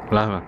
Lähme.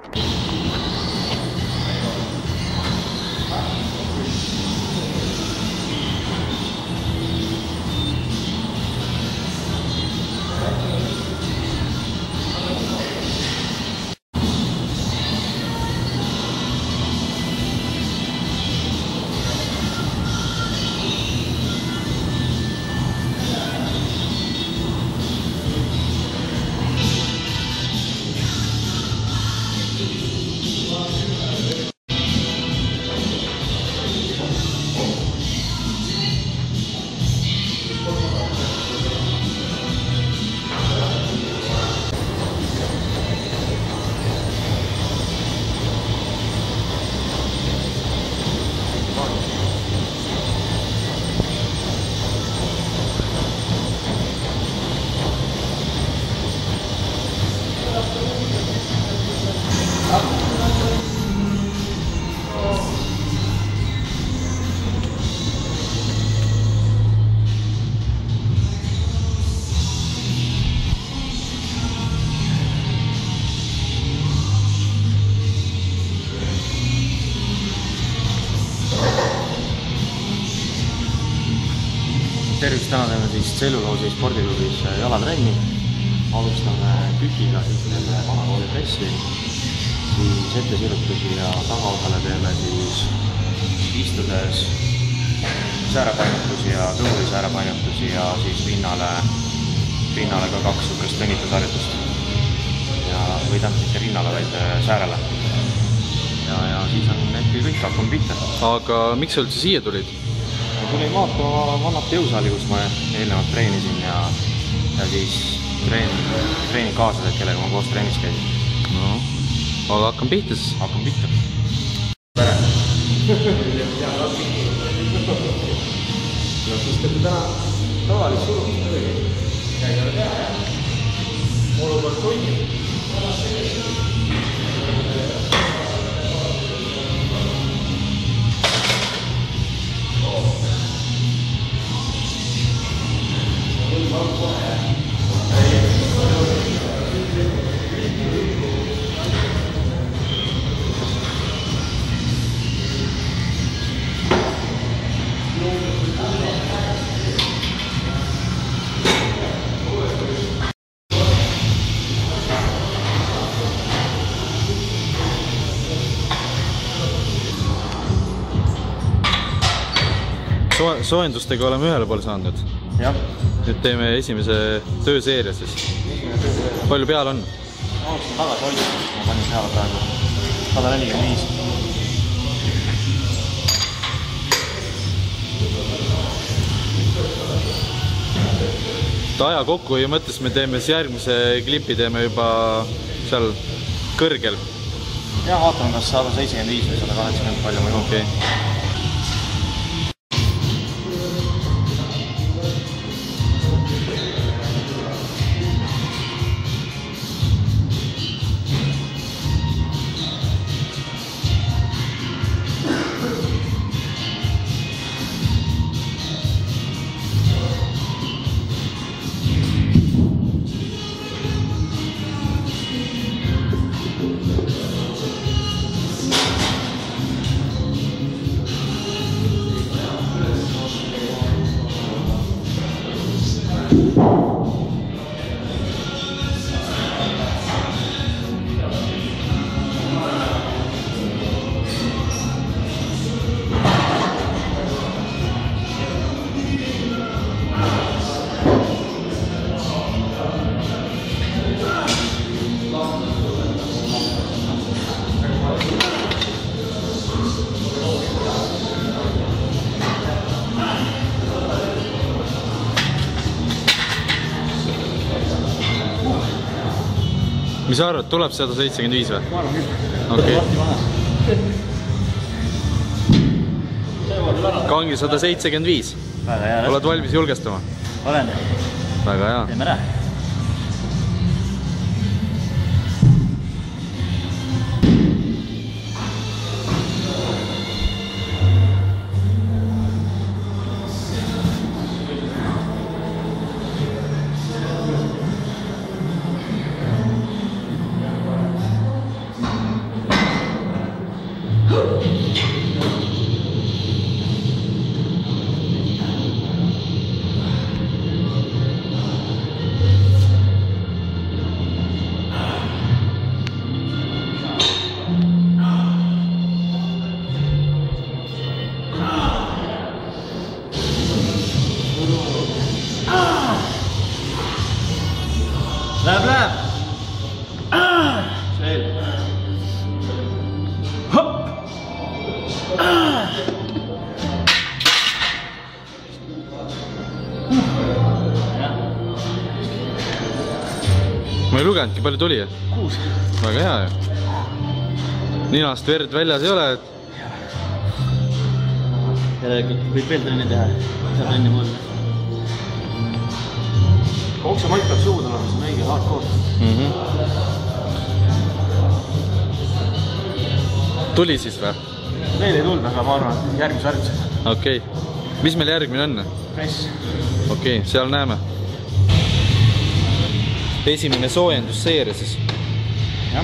Tervist, täna teeme siis Tselluloosi spordiklubis jalatrenni. Alustame kükiga siis nende vanakooli pressi, siis ettesirutusi ja tagaosale teeme siis istudes säärepainutusi ja kõhuli säärepainutusi ja siis rinnale ka 2 sukest venitusharjutust. Või tähendab mitte rinnale, vaid säärele. Ja siis on äkki kõik, hakkame pihta. Aga miks sa üldse siia tulid? Tulin vaatama vannat jõusaali, kus ma eelnevalt treenisin ja siis treeningkaaslased, kellega ma koos treenis käisin. No, aga hakkame pihta siis? Hakkame pihta. No siis teete täna tavalist surumist muidugi. Käidame teha. Olukord toimib. Soojendustega oleme ühele poole saanud nüüd. Jah. Nüüd teeme esimese tööseeria siis. Palju peal on? Ma alustan tagasi hoidust, ma panin peale praegu 145. Aja kokkuhoiu mõttes me teeme siis järgmise klipi teeme juba seal kõrgel. Ja vaatame, kas 175 või 180 palju ma jõuan. Okay. Mis sa arvad, tuleb 175 või? Ma arvan küll. Okei. Kangi 175. Väga hea. Oled valmis julgestama? Olen. Väga hea. Teeme ära. lugenudki, palju tuli? 6. Väga hea ju. Ninast verd väljas ei ole, et... Järelikult võib veel trenni teha. Seal trenni mul. Oksemalt peab suud olema, see on õige hardcore. Tuli siis või? Veel ei tulnud, aga ma arvan, järgmise harjutusega. Okei. Mis meil järgmine on? Press. Okei, seal näeme. Esimene soojendusseeria siis. Jah.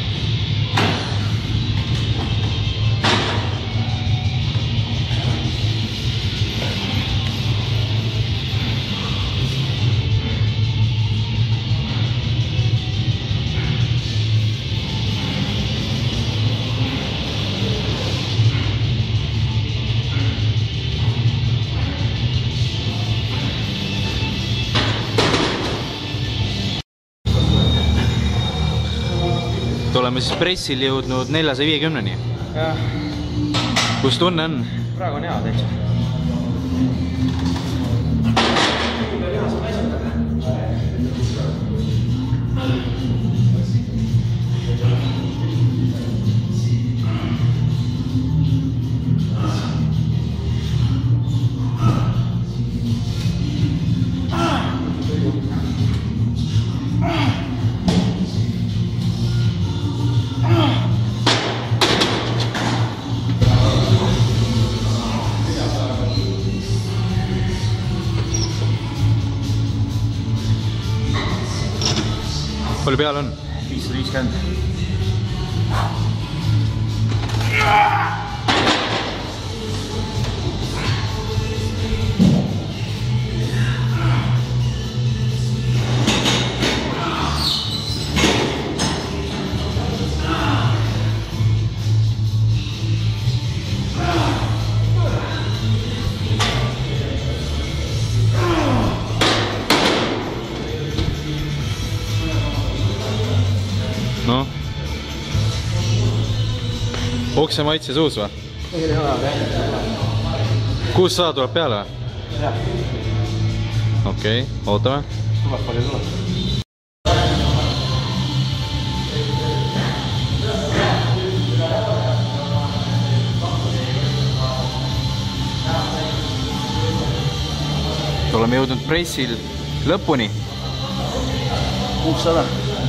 Oleme siis pressil jõudnud 450-ni. Jah. Kus tunne on? Praegu on hea täitsa. Palju peal on? 550. No. Okse maitse suus või? Ei ole hea. 600 tuleb peale või? Jah. Okei, ootame. Tuleb palju tuleb. Oleme jõudnud pressil lõpuni. 600.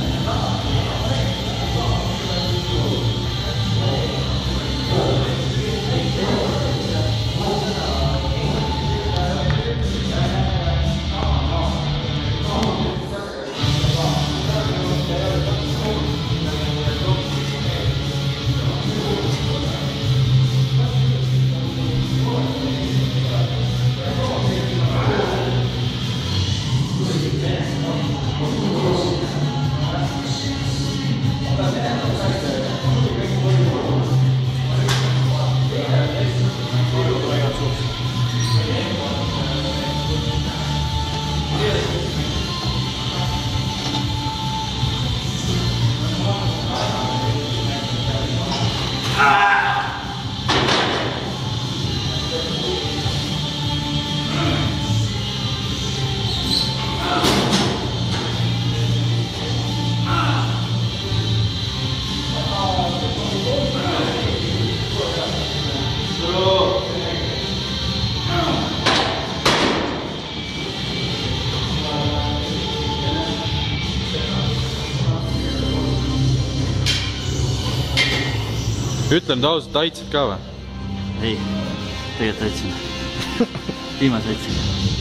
Ütle nüüd ausalt, aitsid ka või? Ei, tegelikult aitsin. Viimase aitsin.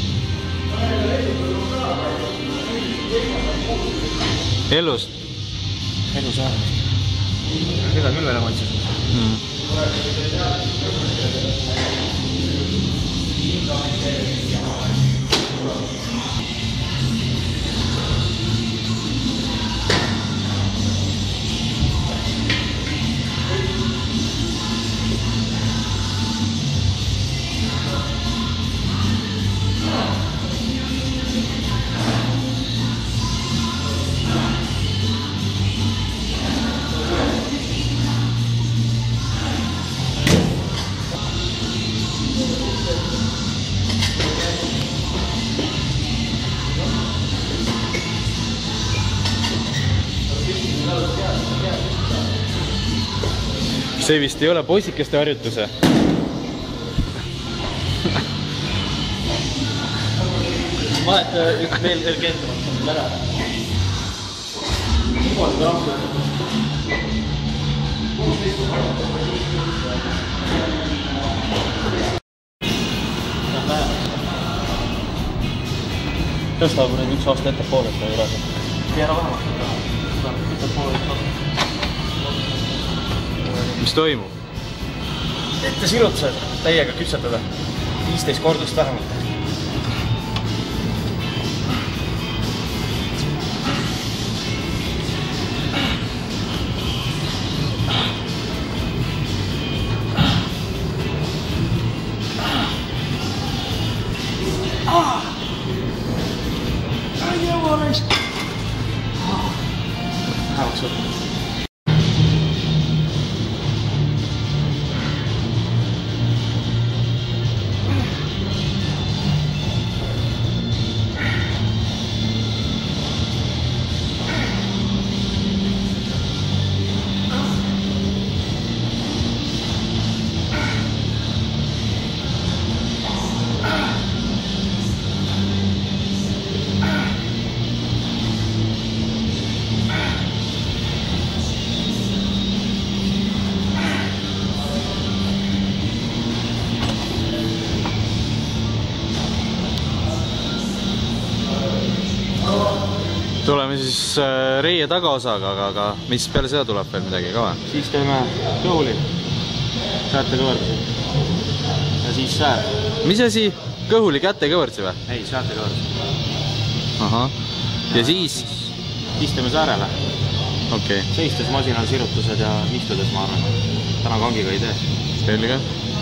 Elust? Elus äärmist. Seda küll veel aitsin. see vist ei ole poisikeste harjutuse. Vaheta üks veel kentamaks on ära. Tõsta nüüd üks aasta ettepoole, et ta ei rase. Keera vähemalt. Ettepoole üks aasta. Mis toimub? Ette sirutused täiega küpsetada. 15 kordust vähemalt. Tuleme siis reie tagaosaga, aga mis peale seda tuleb veel midagi ka või? Siis teeme kõhuli, säätekõverdusi ja siis säär. Mis asi? Kõhuli kätekõverdusi või? Ei, säätekõverdusi. Ahah. Ja siis teeme säärele. Okay. Seistes masinal sirutused ja istudes ma arvan. Täna kangiga ei tee. Selge.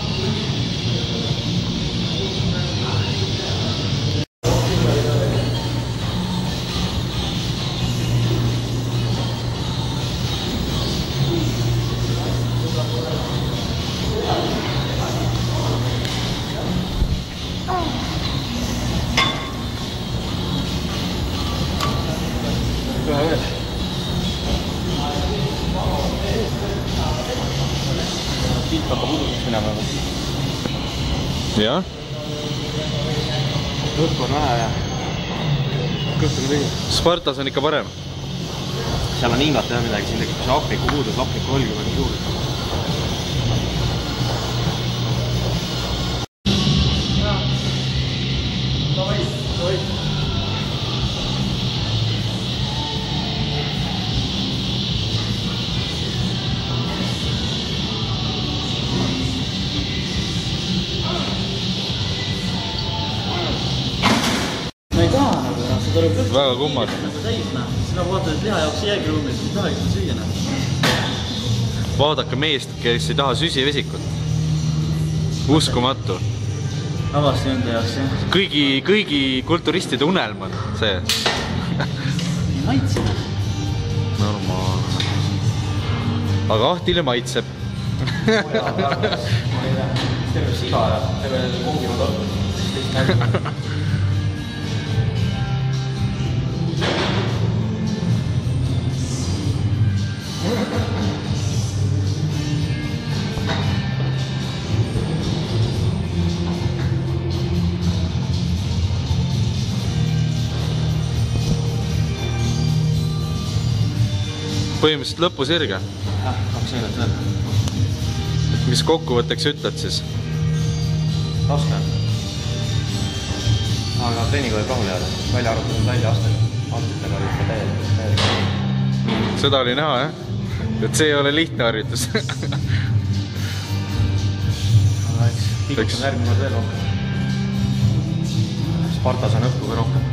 Pilt hakkab uduseks minema. Jah? Õhku on vähe ja kõht on tühi. Spartas on ikka parem. Seal on hingata ja midagi, siin tekib see hapniku puudus, hapniku olgi väga suur. Väga kummad. Sina vaatad, et liha jaoks jäägiruumis, ei tahagi seda süüa. Vaadake meest, kes ei taha süsivesikut. Uskumatu. Avasti enda jaoks, jah. Kõigi kulturistide unelm on see. Ei maitseb. Normaalne. Aga Ahtile maitseb. Terve siga ja terve kongivad olnud. Põhimõtteliselt lõpusirge. Jah, 2 eurot veel. Mis kokkuvõtteks ütled siis? Raske. Aga treeniga võib rahule jääda. Välja arvatud välja aastatega oli ikka täielikult. Seda oli näha, jah? Et see ei ole lihtne harjutus. Aga eks pikutan järgmine kord veel rohkem. Spartas on õhku ka rohkem.